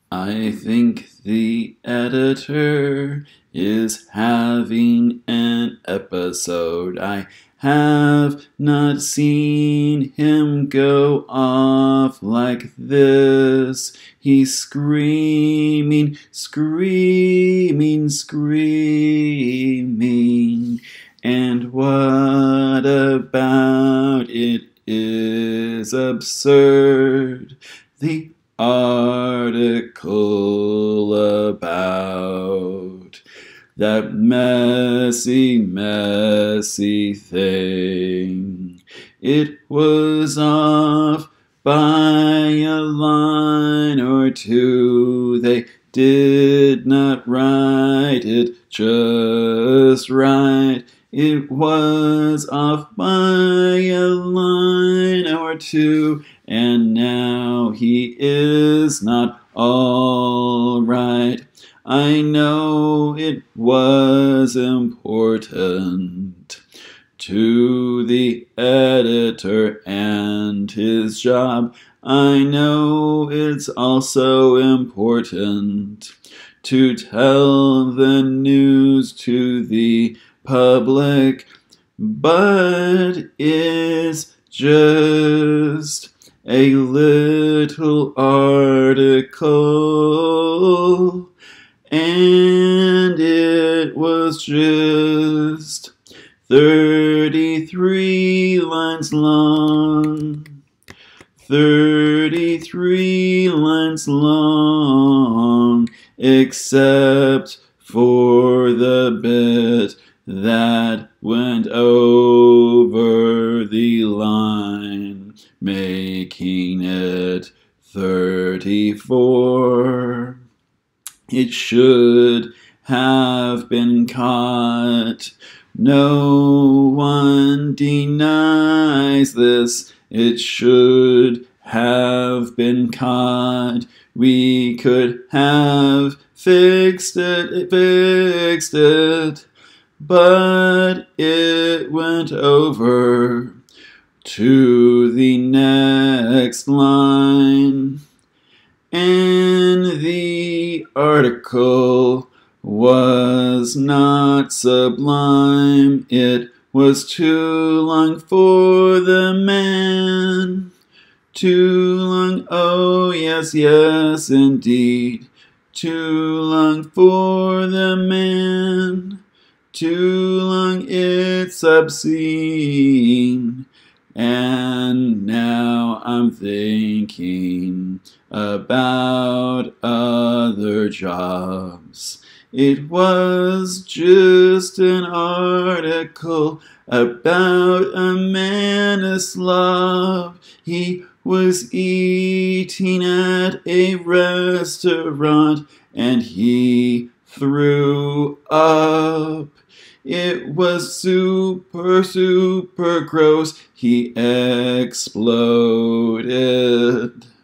I think the editor is having an episode. I have not seen him go off like this. He's screaming, screaming, screaming. And what about it is absurd? The article about that messy, messy thing. It was off by a line or two. They did not write it just right. It was off by a line or two, and now he is not all right. I know it was important to the editor and his job. I know it's also important to tell the news to the public, but it's just a little article, and it was just 33 lines long. 33 lines long, except for the bit that went over the line, making it 34. It should have been caught. No one denies this. It should have been caught. We could have fixed it, but it went over to the next line. And the article was not sublime. It was too long for the man. Too long, oh yes, yes indeed. Too long for the man. Too long, it's obscene. And now I'm thinking about other jobs. It was just an article about a man of Slav. He was eating at a restaurant and he threw up. It was super, super gross. He exploded.